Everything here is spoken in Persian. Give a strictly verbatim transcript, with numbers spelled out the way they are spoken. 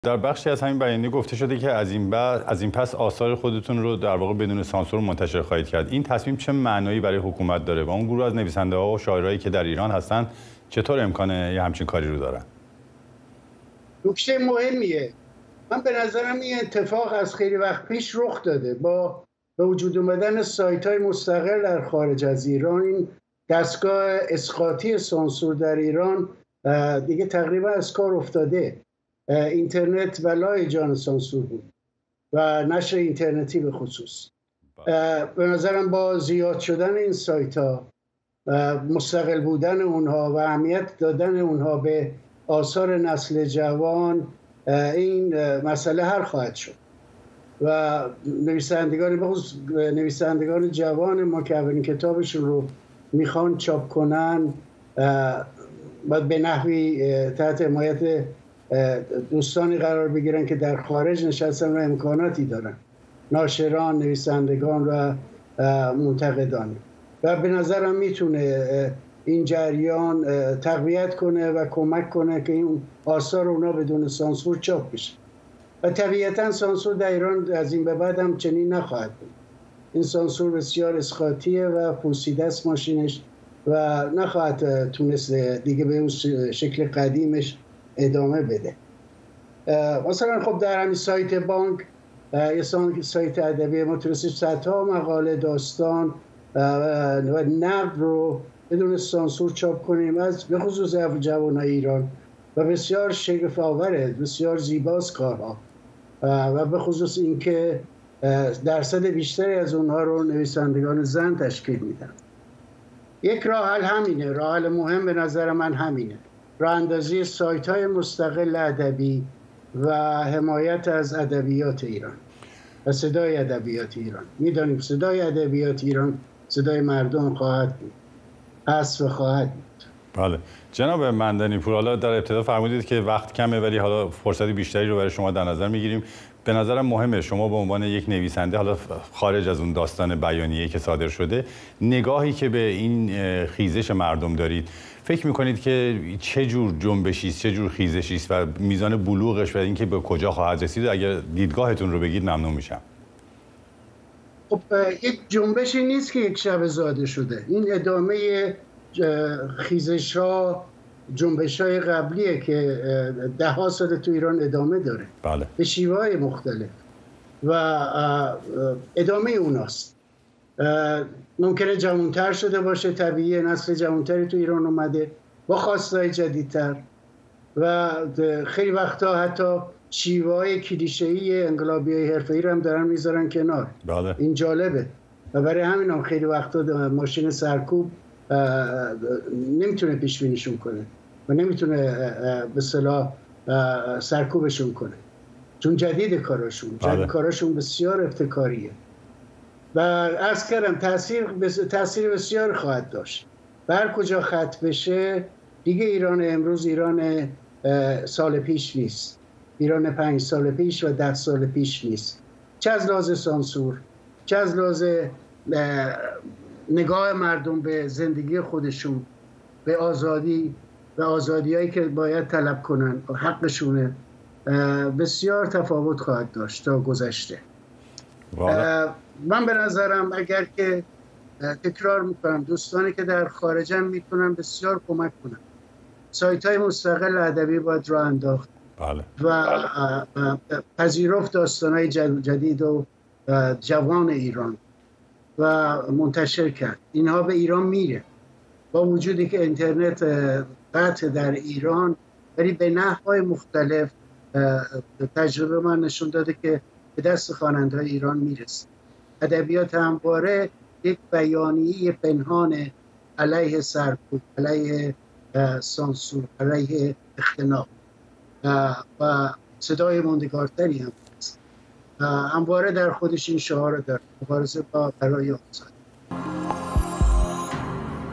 در بخشی از همین بیانیه گفته شده که از این بعد از این پس آثار خودتون رو در واقع بدون سانسور منتشر خواهید کرد. این تصمیم چه معنایی برای حکومت داره و اون گروه از نویسنده‌ها و شاعرایی که در ایران هستن چطور امکان یه همچین کاری رو دارن؟ نکته مهمیه. من به نظرم این اتفاق از خیلی وقت پیش رخ داده. با به وجود اومدن سایت‌های مستقل در خارج از ایران، این دستگاه اسقاطی سانسور در ایران دیگه تقریبا از کار افتاده. اینترنت ولای جان سانسور بود و نشر اینترنتی به خصوص. به نظرم با زیاد شدن این سایت ها، مستقل بودن اونها و اهمیت دادن اونها به آثار نسل جوان، این مسئله حل خواهد شد و نویسندگان بخصوص نویسندگان جوان ما که اولین کتابشون رو میخوان چاپ کنن باید به نحوی تحت حمایت دوستانی قرار بگیرن که در خارج نشستن و امکاناتی دارن، ناشران، نویسندگان و منتقدان، و به نظرم میتونه این جریان تقویت کنه و کمک کنه که این آثار اونا بدون سانسور چاپ بشه. و طبیعتا سانسور در ایران از این به بعد هم چنین نخواهد بود. این سانسور بسیار اسقاطیه و پوسیده است ماشینش و نخواهد تونست دیگه به اون شکل قدیمش ادامه بده. مثلا خب در همین سایت بانک، یه سایت ادبی، ما تونستیم صدها مقاله، داستان و نقد رو بدون سانسور چاپ کنیم، از به خصوص جوانای ایران، و بسیار شگفت آوره، بسیار زیباست کارها، و به خصوص اینکه درصد بیشتری از اونها رو نویسندگان زن تشکیل میدن. یک راه حل همینه، راه حل مهم به نظر من همینه، راه اندازی سایت های مستقل ادبی و حمایت از ادبیات ایران و صدای ادبیات ایران. میدانیم صدای ادبیات ایران صدای مردم خواهد بود، هست و خواهد بود. بله جناب مندنی پور، حالا در ابتدا فرمودید که وقت کمه ولی حالا فرصت بیشتری رو برای شما در نظر میگیریم. به نظرم مهمه شما به عنوان یک نویسنده، حالا خارج از اون داستان بیانیه‌ای که صادر شده، نگاهی که به این خیزش مردم دارید، فکر میکنید که چه جور جنبشی است، چه جور خیزشی است و میزان بلوغش و اینکه به کجا خواهد رسید؟ اگر دیدگاهتون رو بگید ممنون میشم. خب یک جنبشی نیست که یک شب زاده شده. این ادامه خیزش‌ها، جنبش‌های قبلیه که ده ها سال تو ایران ادامه داره. بله. به شیوه‌های مختلف و ادامه اوناست. ممکنه جوانتر شده باشه، طبیعیه، نسل جوانتری تو ایران اومده با خواستهای جدیدتر و خیلی وقتا حتی شیوه‌های کلیشه‌ای انقلابی‌های حرفه‌ای رو هم دارن میذارن کنار. بله. این جالبه و برای همین هم خیلی وقتا ماشین سرکوب نمیتونه پیش بینیشون کنه و نمیتونه به اصطلاح سرکوبشون کنه، چون جدید کاراشون جدید کاراشون بسیار ابتکاریه و عرض کردم تاثیر تاثیر بسیار خواهد داشت. و هر کجا ختم بشه دیگه ایران امروز ایران سال پیش نیست، ایران پنج سال پیش و ده سال پیش نیست، چه از لحاظ سانسور، چه از لحاظ نگاه مردم به زندگی خودشون، به آزادی و آزادیایی که باید طلب کنن و حقشونه، بسیار تفاوت خواهد داشت تا گذشته. من به نظرم اگر که تکرار میکنم دوستانی که در خارجن میتونن بسیار کمک کنن. سایت های مستقل ادبی باید راه انداخت. بله. و پذیرفت داستان های جدید و جوان ایران و منتشر کرد. اینها به ایران میره با وجودی که اینترنت قطع در ایران، ولی به نحوهای مختلف تجربه من نشون داده که به دست خواننده‌های ایران میرسه. ادبیات همواره یک بیانیه پنهان علیه سرکوب، علیه سانسور، علیه اختناق و صدای ماندگارتری هم هست. همواره در خودش این شعار داره، مبارزه با برای آزادی.